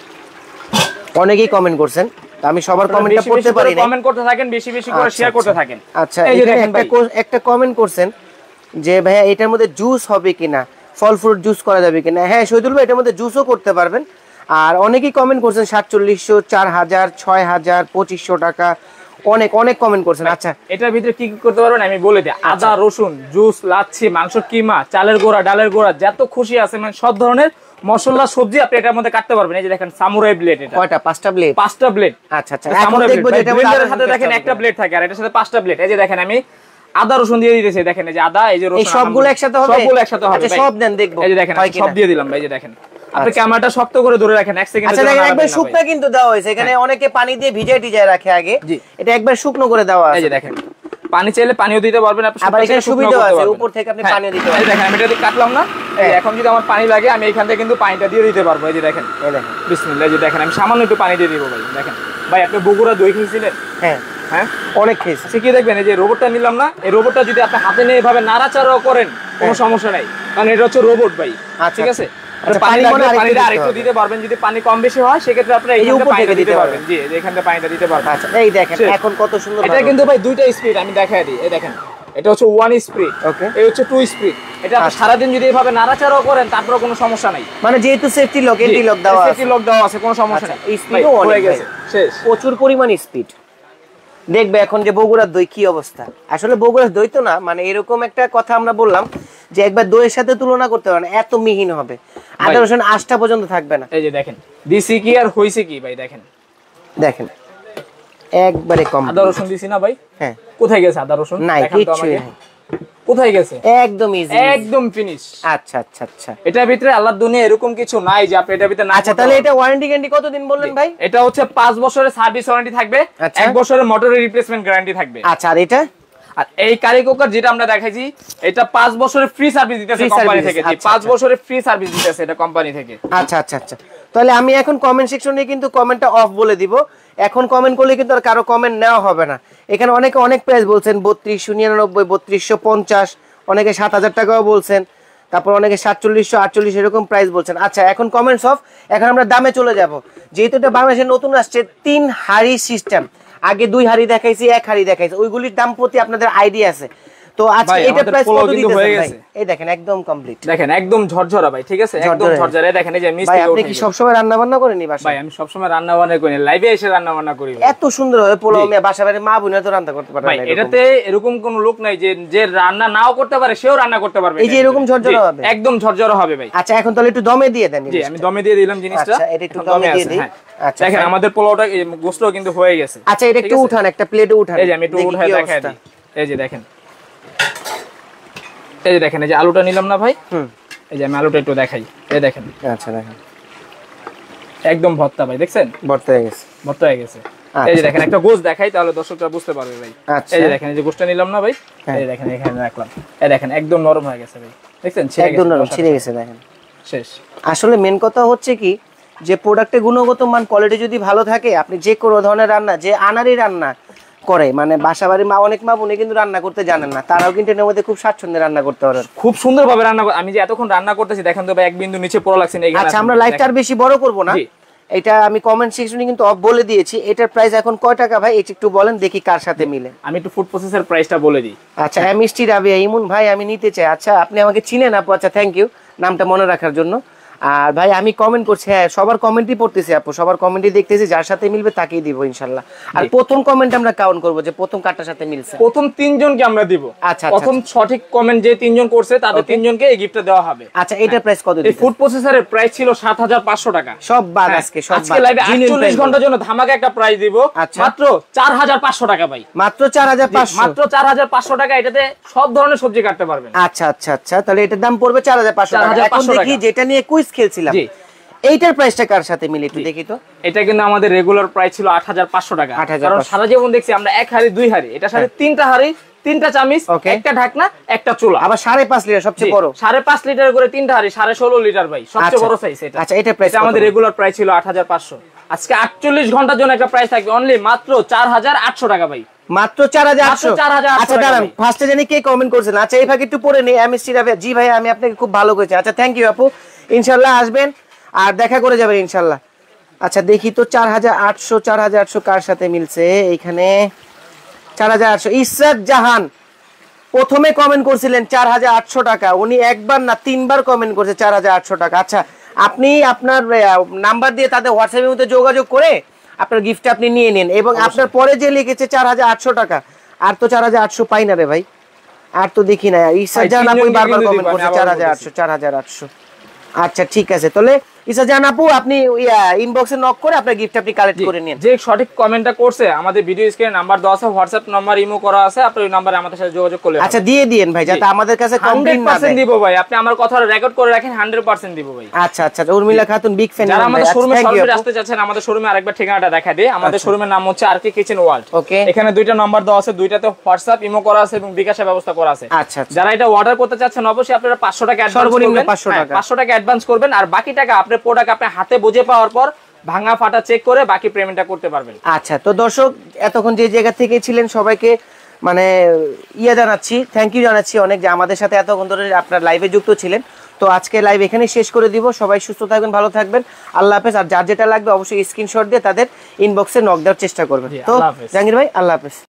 Speaker 1: অনেকেই কমেন্ট করছেন, আমি সবার কমেন্টটা পড়তে পারি না,
Speaker 2: কমেন্ট করতে থাকেন, বেশি বেশি করে শেয়ার করতে থাকেন।
Speaker 1: আচ্ছা, এই যে একটা একটা কমেন্ট করছেন যে ভাইয়া এটার মধ্যে জুস হবে কিনা, ফল ফ্রুট জুস করা যাবে কিনা। হ্যাঁ শহীদুল ভাই, এটার মধ্যে জুসও করতে পারবেন। আর অনেকেই কমেন্ট করছেন সাতচল্লিশশো, চার হাজার, ছয় হাজার, পঁচিশশো টাকা, অনেক অনেক কমেন্ট করছেন। আচ্ছা,
Speaker 2: এটার ভিতরে কি কি করতে পারবেন আমি বলে দিই। আদা রসুন জুস, লাচ্ছি, মাংস কিমা, চালের গোড়া, ডালের গোড়া, যত খুশি আছে মানে সব ধরনের মশলা সবজি আপনি এটার মধ্যে কাটতে পারবেন। এই যে দেখেন সামুরাই ব্লেড, এটা
Speaker 1: কয়টা? পাঁচটা ব্লেড।
Speaker 2: পাঁচটা ব্লেড।
Speaker 1: আচ্ছা আচ্ছা, এখন দেখবো যে এটা
Speaker 2: ব্লেন্ডারের সাথে দেখেন একটা ব্লেড থাকে আর এটার সাথে পাঁচটা ব্লেড। এই যে দেখেন আমি আদা রসুন দিয়ে দিতেছি, দেখেন এই যে আদা, এই যে রসুন,
Speaker 1: এই সবগুলো একসাথে হবে,
Speaker 2: সবগুলো একসাথে হবে।
Speaker 1: আচ্ছা সব দেন দেখবো।
Speaker 2: এই যে দেখেন সব দিয়ে দিলাম ভাই, এই যে দেখেন আপনি ক্যামেরাটা শক্ত করে ধরে রাখেন এক সেকেন্ড।
Speaker 1: আচ্ছা দেখেন একবার শুকনো কিন্তু দেওয়া হয়েছে, এখানে অনেকে পানি দিয়ে ভিজিয়ে টিজায় রাখে আগে, এটা একবার শুকনো করে দেওয়া আছে।
Speaker 2: এই যে দেখেন পানি চাইলে পানিও দিতে পারবেন আপনি,
Speaker 1: আবার এখানে সুবিধা আছে উপর থেকে আপনি পানিও দিতে পারবেন।
Speaker 2: এই দেখেন আমি এটা দিয়ে কাটলাম না, এখন যদি আমার পানি লাগে আমি এখান থেকে কিন্তু পানিটা দিয়ে দিতে পারবো। এই যে দেখেন, এই দেখেন বিসমিল্লাহ, এই যে দেখেন আমি সামান্য একটু পানি দিয়ে দিব ভাই। দেখেন ভাই আপনি বগুড়া দই খেয়েছিলেন? হ্যাঁ হ্যাঁ অনেক খেয়েছি। সে কি দেখবেন এই যে রোবটটা নিলাম না, এই রোবটটা যদি আপনি হাতে নিয়ে এভাবে নাড়াচাড়াও করেন কোনো সমস্যা নাই, কারণ এটা হচ্ছে রোবট ভাই। ঠিক আছে, পানি পানিটা আরেকটু দিতে পারবেন, যদি পানি কম বেশি হয় সেক্ষেত্রে আপনি এই উপর থেকে দিতে পারবেন। জি এখান থেকে পানিটা দিতে পারবেন।
Speaker 1: আচ্ছা এই দেখেন এখন কত সুন্দর।
Speaker 2: এটা কিন্তু ভাই দুইটা স্পিড আমি দেখাই দিই। এই দেখেন এটা হচ্ছে ওয়ান স্পিড, ওকে, এই হচ্ছে টু স্পিড। এটা আপনি সারা দিন যদি এভাবে নাড়াচাড়াও করেন তারপরে কোনো সমস্যা নাই,
Speaker 1: মানে যেহেতু সেফটি লক, এন্টি লক দেওয়া আছে,
Speaker 2: সেফটি লক দেওয়া আছে, কোনো সমস্যা নাই।
Speaker 1: এই স্পিডও অনেক গেছে, শেষ, প্রচুর পরিমাণ স্পিড। দেখবে এখন যে বগুড়ার দই কি অবস্থা। আসলে বগুড়ার দই তো না, মানে এরকম একটা কথা আমরা বললাম যে একবার দইয়ের সাথে তুলনা করতে পারেন, এত মিহিন হবে, আদা রসুন আষ্টা পর্যন্ত থাকবে না।
Speaker 2: এই যে দেখেন দিছি কি আর হইছে কি ভাই, দেখেন
Speaker 1: দেখেন একবারে কম।
Speaker 2: আদা রসুন দিছি না ভাই?
Speaker 1: হ্যাঁ,
Speaker 2: কোথায় গেছে আদা রসুন?
Speaker 1: নাই, কিছুই নাই,
Speaker 2: কোথায় গেছে?
Speaker 1: একদম ইজি,
Speaker 2: একদম ফিনিশ।
Speaker 1: আচ্ছা আচ্ছা আচ্ছা,
Speaker 2: এটার ভিতরে আল্লাহর দুনিয়া এরকম কিছু নাই যে আপনি এটার ভিতরে না।
Speaker 1: আচ্ছা তাহলে এটা ওয়ারেন্টি গ্যারান্টি কতদিন বললেন ভাই?
Speaker 2: এটা হচ্ছে পাঁচ বছরের সার্ভিস ওয়ারেন্টি থাকবে, এক বছরের মোটরের রিপ্লেসমেন্ট গ্যারান্টি থাকবে।
Speaker 1: আচ্ছা, আর এটা
Speaker 2: আর এই কারি কুকার যেটা আমরা দেখাইছি এটা পাঁচ বছরের ফ্রি সার্ভিস দিতেছে কোম্পানি থেকে। জি পাঁচ বছরের ফ্রি সার্ভিস দিতেছে এটা কোম্পানি থেকে।
Speaker 1: আচ্ছা আচ্ছা আচ্ছা, তাহলে আমি এখন কমেন্ট সেকশনে কিন্তু কমেন্টটা অফ বলে দিব। এখন কমেন্ট করলে কিন্তু আর কারো কমেন্ট নেওয়া হবে না। এখানে অনেকে অনেক প্রাইস বলছেন, বত্রিশশো নিরানব্বই, বত্রিশশো পঞ্চাশ, অনেকে সাত হাজার টাকাও বলছেন, তারপর অনেকে সাতচল্লিশশো আটচল্লিশ এরকম প্রাইস বলছেন। আচ্ছা এখন কমেন্টস অফ, এখন আমরা দামে চলে যাব। যেহেতু এটা বাংলাদেশে নতুন আসছে, তিন হাড়ি সিস্টেম, আগে দুই হাড়ি দেখাইছি, এক হাড়ি দেখাইছি, ওইগুলির দাম প্রতি আপনাদের আইডিয়া আছে। তো আজকে এটা প্রাইস কত দিতেছেন ভাই? এই দেখেন একদম কমপ্লিট,
Speaker 2: দেখেন একদম ঝরঝরা ভাই। ঠিক আছে, একদম ঝরঝরা। দেখেন এই যে মিষ্টি।
Speaker 1: ভাই আপনি কি সব সময় রান্না বান্না করেন এই বাসায়?
Speaker 2: ভাই আমি সব সময় রান্না বান্না করি না, লাইভে এসে রান্না বান্না করি।
Speaker 1: এত সুন্দর হবে পোলাও, আমি বাসা বাড়ি মা বোনেরা তো রান্না করতে পারে না।
Speaker 2: ভাই এটাতে এরকম কোন লোক নাই যে যে রান্না নাও করতে পারে সেও রান্না করতে পারবে।
Speaker 1: এই যে এরকম ঝরঝরা হবে,
Speaker 2: একদম ঝরঝরা হবে ভাই।
Speaker 1: আচ্ছা এখন তাহলে একটু দমে দিয়ে দেন।
Speaker 2: জি আমি দমে দিয়ে দিলাম জিনিসটা।
Speaker 1: আচ্ছা এটা একটু দমে দিয়ে দিই।
Speaker 2: আচ্ছা দেখেন আমাদের পোলাওটা গোশতও কিন্তু হয়ে গেছে।
Speaker 1: আচ্ছা এটা একটু উঠান, একটা প্লেটে উঠান।
Speaker 2: এই যে আমি একটু উঠায় দেখাই দিই। এই যে দেখেন, এই যে দেখেন এই যে আলুটা নিলাম না ভাই, হুম, এই যে আমি আলুটা একটু দেখাই। এই দেখেন, আচ্ছা দেখেন একদম ভর্তা ভাই, দেখছেন ভর্তা হয়ে গেছে, ভর্তা হয়ে গেছে। এই যে দেখেন একটা গোশ দেখাই তাহলে দর্শকরা বুঝতে পারবে ভাই। এই যে দেখেন এই যে গোশটা নিলাম না ভাই, এই যে দেখেন এখানে রাখলাম, এই দেখেন একদম নরম হয়ে গেছে ভাই, দেখছেন একদম নরম ছিঁড়ে গেছে। দেখেন শেষ। আসলে মেন কথা হচ্ছে কি যে প্রোডাক্টের গুণগত মান কোয়ালিটি যদি ভালো থাকে, আপনি যে কোনো ধরনের রান্না, যে আনারি রান্না করে, মানে বাসা বাড়ির মা, অনেক মা বোনে কিন্তু রান্না করতে জানেন না, তারাও কিন্তু এর মধ্যে খুব স্বাচ্ছন্দ্যে রান্না করতে পারেন, খুব সুন্দরভাবে রান্না। আমি যে এতক্ষণ রান্না করতেছি দেখেন তো ভাই এক বিন্দু নিচে পড়া লাগছে না। আচ্ছা আমরা লাইভটা আর বেশি বড় করব না, এটা আমি কমেন্ট সেকশনে কিন্তু অফ বলে দিয়েছি। এটার প্রাইস এখন কয় টাকা ভাই এটা একটু বলেন দেখি কার সাথে মিলে। আমি একটু ফুড প্রসেসর প্রাইসটা বলে দিই। আচ্ছা মিষ্টি রাবিয়া ইমুন ভাই আমি নিতে চাই। আচ্ছা আপনি আমাকে চিনেন আপু, আচ্ছা থ্যাংক ইউ নামটা মনে রাখার জন্য। আর ভাই আমি কমেন্ট করছি, হ্যাঁ সবার কমেন্টই পড়তেছি আপু, সবার কমেন্টই দেখতেছি, যার সাথে মিলবে তাকেই দিব ইনশাআল্লাহ। আর প্রথম কমেন্ট আমরা কাউন্ট করব যে প্রথম কারটার সাথে মিলছে, প্রথম তিনজনকে আমরা দিব। আচ্ছা প্রথম সঠিক কমেন্ট যে তিনজন করছে তাদের তিনজনকে এই গিফটটা দেওয়া হবে। আচ্ছা এটার প্রাইস কত দিবেন? এই ফুড প্রসেসরের প্রাইস ছিল সাত হাজার পাঁচশো টাকা, সব বাদ আজকে, সব বাদ। আজকে লাইভে আটচল্লিশ ঘন্টার জন্য ধামাকা একটা প্রাইস দিব, মাত্র চার হাজার পাঁচশো টাকা ভাই, মাত্র চার হাজার পাঁচশো, মাত্র চার হাজার পাঁচশো টাকা। এটাতে সব ধরনের সবজি কাটতে পারবেন। আচ্ছা আচ্ছা আচ্ছা তাহলে এটার দাম পড়বে চার হাজার পাঁচশো টাকা। এখন দেখি যেটা নিয়ে কুইজ খেলছিলাম এইটার প্রাইসটা কার সাথে মিলে একটু দেখি তো। এটা কিন্তু আমাদের রেগুলার প্রাইস ছিল আট হাজার পাঁচশো টাকা, কারণ সারা জীবন দেখছি আমরা এক হাড়ি দুই হাড়ি, এটার সাথে তিনটা হাড়ি তিনটা চামিচ, একটা ঢাকনা, একটা চুলা।
Speaker 1: আবার সাড়ে পাঁচ লিটার সবচেয়ে বড়,
Speaker 2: সাড়ে পাঁচ লিটার করে তিনটা হাড়ি, সাড়ে ষোলো লিটার ভাই, সবচেয়ে বড় সাইজ এটা।
Speaker 1: আচ্ছা, এটা প্রাইস
Speaker 2: আমাদের রেগুলার প্রাইস ছিল আট হাজার পাঁচশো, আজকে আটচল্লিশ ঘন্টার জন্য একটা প্রাইস থাকবে অনলি মাত্র চার হাজার আটশো টাকা ভাই,
Speaker 1: মাত্র চার হাজার আটশো। আচ্ছা দাঁড়ান, ফার্স্টে জানি কে কমেন্ট করেছেন। আচ্ছা এই ভাগে একটু পড়ে নেই। এমএসসি রাবে, জি ভাই আমি আপনাকে খুব ভালো করেছি। আচ্ছা থ্যাংক ইউ আপু, ইনশাল্লাহ আসবেন আর দেখা করে যাবেন ইনশাল্লাহ। আচ্ছা দেখি তো চার হাজার আটশো, চার হাজার আটশো কার সাথে মিলছে এইখানে? চার হাজার আটশো ইসরাত জাহান প্রথমে কমেন্ট করছিলেন চার হাজার আটশো টাকা, উনি একবার না তিনবার কমেন্ট করছে চার হাজার আটশো টাকা। আচ্ছা আপনি আপনার নাম্বার দিয়ে তাদের হোয়াটসঅ্যাপের মধ্যে যোগাযোগ করে আপনার গিফটটা আপনি নিয়ে নিন, এবং আপনার পরে যে লিখেছে চার হাজার আটশো টাকা, আর তো চার হাজার আটশো পাই না রে ভাই, আর তো দেখি না। ইসরাত জাহান আপনি বারবার কমেন্ট করছে চার হাজার আটশো, চার হাজার আটশো। আচ্ছা ঠিক আছে, তাহলে ইসরাত জাহান আপু আপনি ইনবক্সে নক করে আপনার গিফট আপনি কালেক্ট করে নিন।
Speaker 2: যে সঠিক কমেন্টটা করছে আমাদের ভিডিও স্ক্রিনে নাম্বার দেওয়া আছে, হোয়াটসঅ্যাপ নাম্বার, ইমো করা আছে, আপনি ওই নম্বরে আমাদের সাথে যোগাযোগ করলে।
Speaker 1: আচ্ছা দিয়ে দিন ভাই, যাতে আমাদের কাছে কমপ্লেইন না
Speaker 2: দেয়। দিব ভাই, আপনি আমার কথা রেকর্ড করে রাখেন, একশো পার্সেন্ট দিব ভাই।
Speaker 1: আচ্ছা আচ্ছা, উর্মিলা খাতুন বিগ ফ্যান।
Speaker 2: যারা আমাদের শোরুমে সরাসরি আসতে চাচ্ছেন, আমাদের শোরুমে আরেকবার ঠিকানাটা দেখা দেই। আমাদের শোরুমের নাম হচ্ছে আরকে কিচেন ওয়ার্ল্ড।
Speaker 1: ওকে,
Speaker 2: এখানে দুইটা নাম্বার দেওয়া আছে, দুইটাতে হোয়াটসঅ্যাপ, ইমো করা আছে এবং বিকাশের ব্যবস্থা করা আছে।
Speaker 1: আচ্ছা,
Speaker 2: যারা এটা অর্ডার করতে চাচ্ছেন অবশ্যই আপনারা পাঁচশো টাকা অ্যাডভান্স করবেন, পাঁচশো টাকা পাঁচশো টাকা অ্যাডভান্স করবেন, আর বাকি টাকা আপনার প্রোডাক্ট আপনি হাতে বুঝে পাওয়ার পর ভাঙা ফাটা চেক করে বাকি পেমেন্টটা করতে পারবেন।
Speaker 1: আচ্ছা, তো দর্শক এতক্ষণ যে জায়গা থেকে ছিলেন সবাইকে মানে ইয়া জানাচ্ছি, থ্যাংক ইউ জানাচ্ছি অনেক, যে আমাদের সাথে এতক্ষণ ধরে আপনার লাইভে যুক্ত ছিলেন। তো আজকে লাইভ এখানে শেষ করে দিব। সবাই সুস্থ থাকবেন, ভালো থাকবেন, আল্লাহ হাফেজ। আর যার যেটা লাগবে অবশ্যই স্ক্রিনশট দিয়ে তাদের ইনবক্সে নক দেওয়ার চেষ্টা করবেন। তো জাহাঙ্গীর ভাই আল্লাহ হাফেজ।